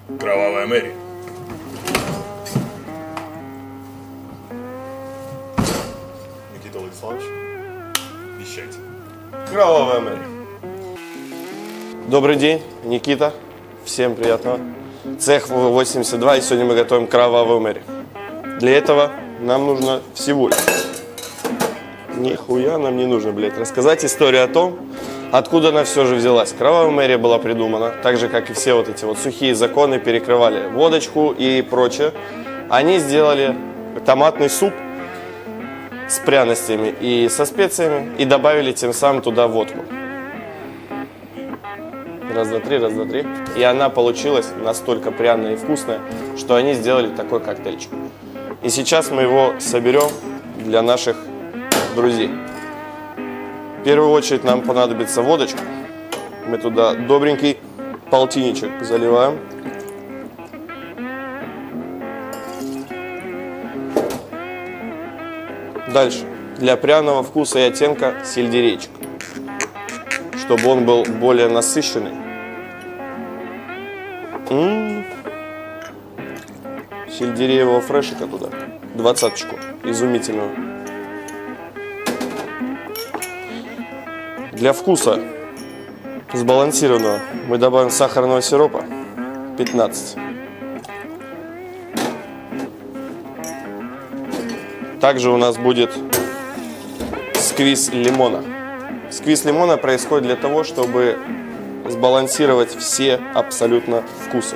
Кровавая Мэри. Никита Владиславович, вещайте. Кровавая Мэри. Добрый день, Никита. Всем приятного. Цех 82, и сегодня мы готовим кровавую Мэри. Для этого нам нужно всего лишь... Нихуя нам не нужно, блядь, рассказать историю о том, откуда она все же взялась. Кровавая Мэри была придумана, так же, как и все вот эти вот сухие законы перекрывали водочку и прочее. Они сделали томатный суп с пряностями и со специями и добавили тем самым туда водку. Раз, два, три, раз, два, три. И она получилась настолько пряная и вкусная, что они сделали такой коктейльчик. И сейчас мы его соберем для наших друзей. В первую очередь нам понадобится водочка. Мы туда добренький полтинничек заливаем. Дальше. Для пряного вкуса и оттенка сельдерейчик, чтобы он был более насыщенный. Сельдереевого фрешика туда. 20-очку. Изумительного. Для вкуса сбалансированного мы добавим сахарного сиропа 15. Также у нас будет сквиз лимона. Сквиз лимона происходит для того, чтобы сбалансировать все абсолютно вкусы.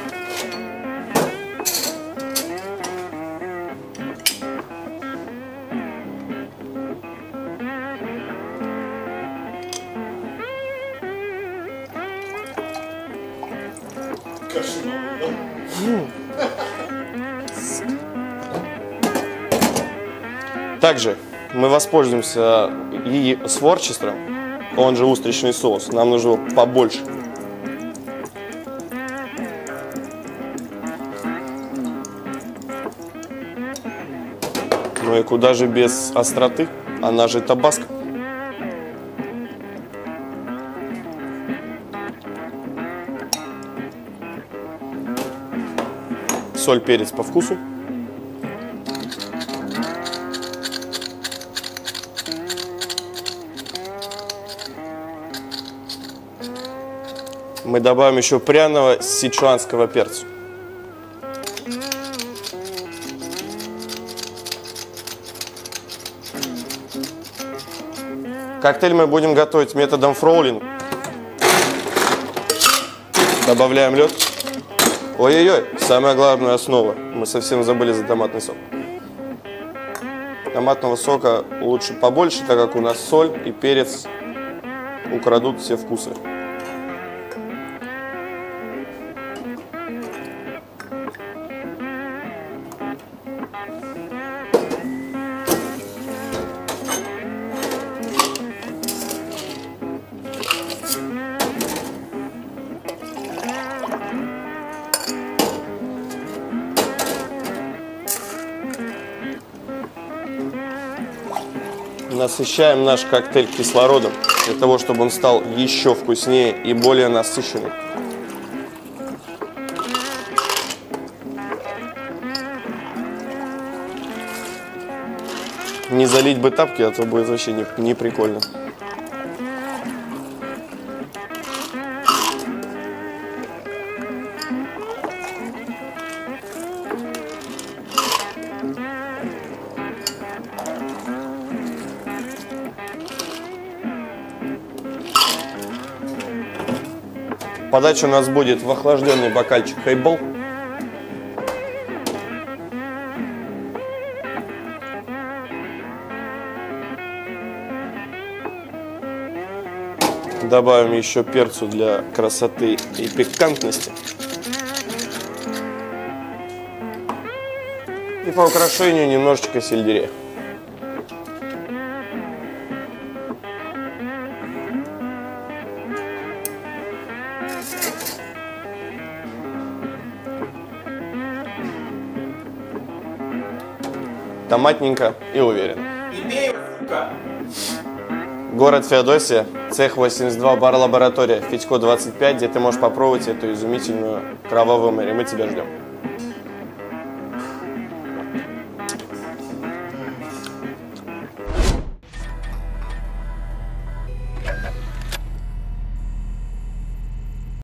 Также мы воспользуемся с ворчестером, он же устричный соус. Нам нужно его побольше. Ну и куда же без остроты, она же табаско. Соль, перец по вкусу. Мы добавим еще пряного сичуанского перца. Коктейль мы будем готовить методом фроулинг. Добавляем лед. Ой-ой-ой, самая главная основа. Мы совсем забыли за томатный сок. Томатного сока лучше побольше, так как у нас соль и перец украдут все вкусы. Насыщаем наш коктейль кислородом, для того, чтобы он стал еще вкуснее и более насыщенным. Не залить бы тапки, а то будет вообще не прикольно. Подача у нас будет в охлажденный бокальчик хайбол. Добавим еще перцу для красоты и пикантности. И по украшению немножечко сельдерея. Томатненько и уверенно. Город Феодосия, цех 82, бар-лаборатория, Федько 25, где ты можешь попробовать эту изумительную кровавую Мэри. Мы тебя ждем.